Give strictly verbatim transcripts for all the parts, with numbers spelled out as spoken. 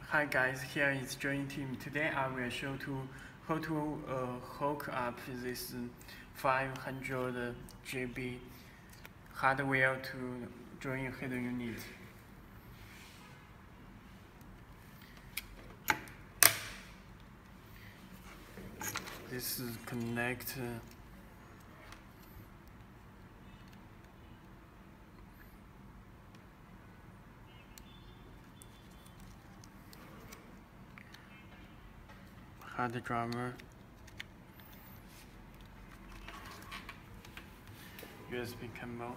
Hi guys, here is join team. Today I will show to how to uh, hook up this five hundred G B hardware to join head unit. This is connect uh, hard driver, U S B cable,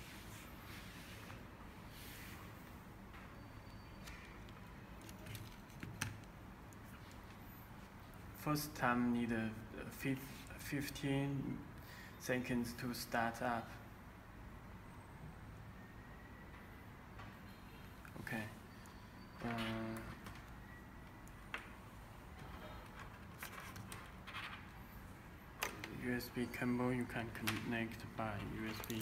first time need a fifteen seconds to start up. Okay. Uh, U S B cable you can connect by U S B.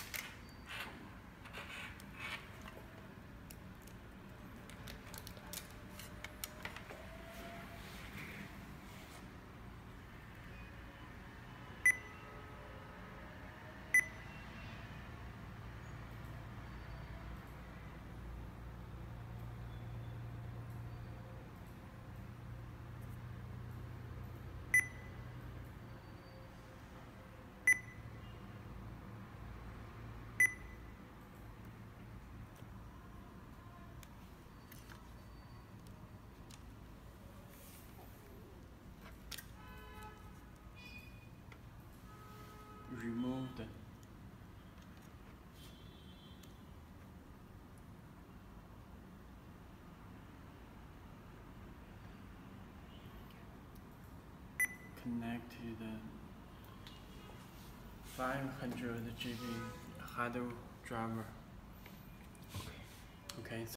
Remove the connect to the five hundred G B hard driver. Okay.